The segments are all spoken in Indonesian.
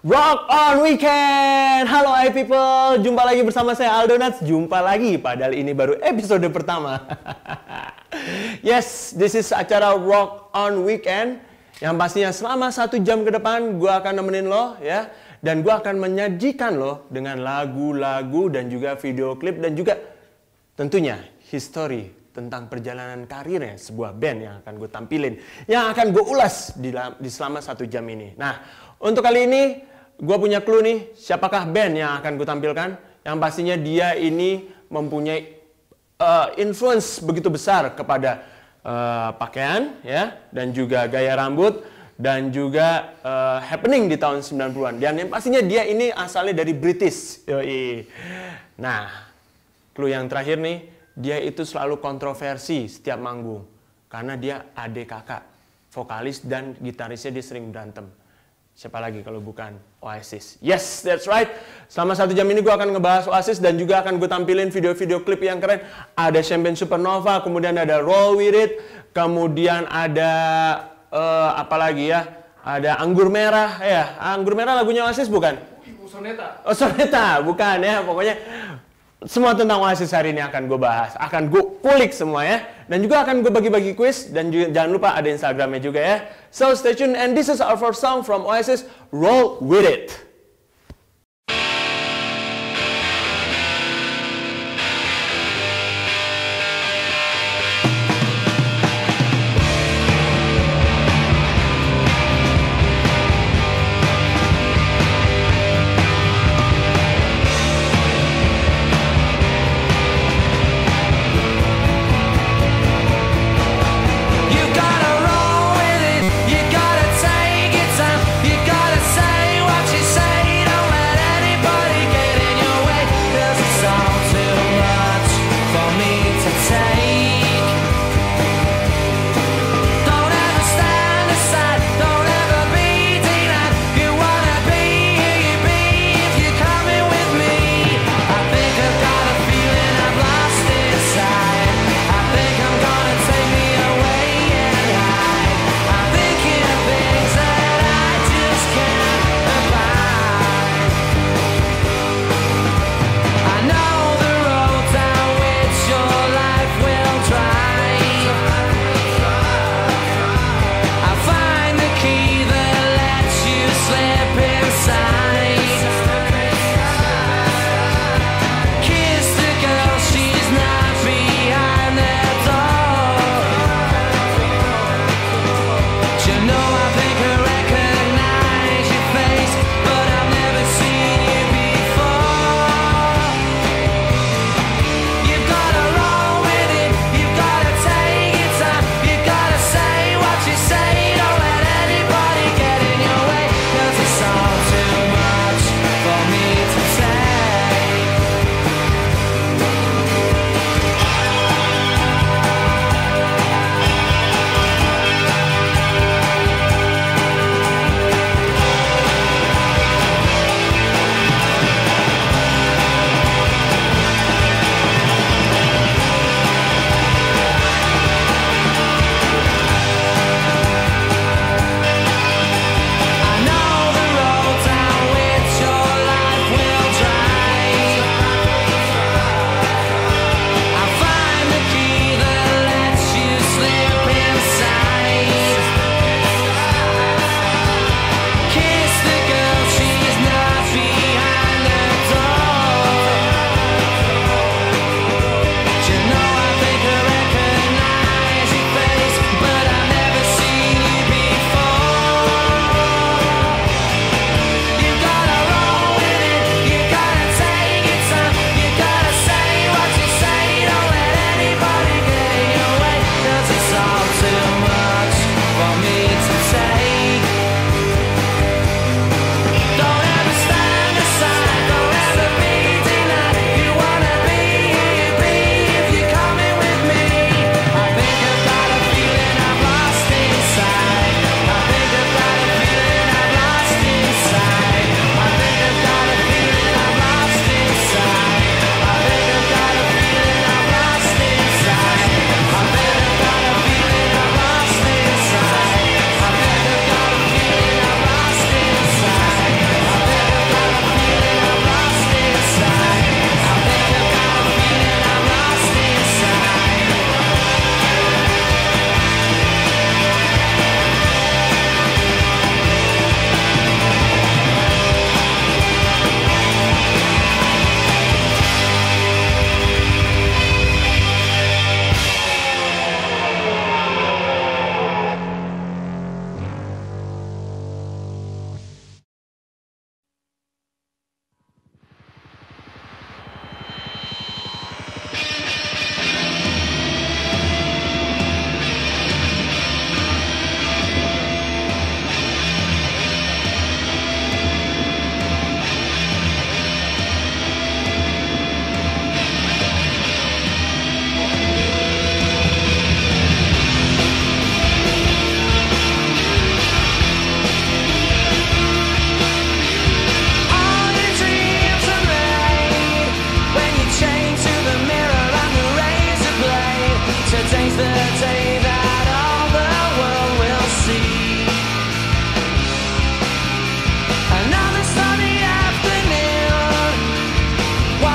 Rock on Weekend! Halo hai people, jumpa lagi bersama saya Aldo Nats. Jumpa lagi, padahal ini baru episode pertama. Yes, this is acara Rock on Weekend yang pastinya selama 1 jam ke depan gue akan nemenin lo ya. Dan gue akan menyajikan lo dengan lagu-lagu dan juga video klip dan juga tentunya history tentang perjalanan karirnya sebuah band yang akan gue tampilin, yang akan gue ulas di selama 1 jam ini. Nah, untuk kali ini gue punya clue nih, siapakah band yang akan gue tampilkan? Yang pastinya dia ini mempunyai influence begitu besar kepada pakaian ya, dan juga gaya rambut, dan juga happening di tahun 90-an. Dan yang pastinya dia ini asalnya dari British. Yoi. Nah, clue yang terakhir nih, dia itu selalu kontroversi setiap manggung. Karena dia adik kakak, vokalis dan gitarisnya dia sering berantem. Siapa lagi kalau bukan Oasis? Yes, that's right. Selama 1 jam ini gue akan ngebahas Oasis dan juga akan gue tampilin video-video klip yang keren. Ada Champagne Supernova, kemudian ada Roll With It, kemudian ada apa lagi ya? Ada Anggur Merah ya. Anggur Merah lagunya Oasis bukan? Soneta. Oh, Soneta, bukan ya. Pokoknya semua tentang Oasis hari ini akan gue bahas, akan gue kulik semua ya. Dan juga akan gue bagi-bagi quiz, dan juga, jangan lupa ada Instagramnya juga ya. So stay tuned, and this is our first song from Oasis, Roll With It. She said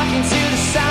rocking to the sound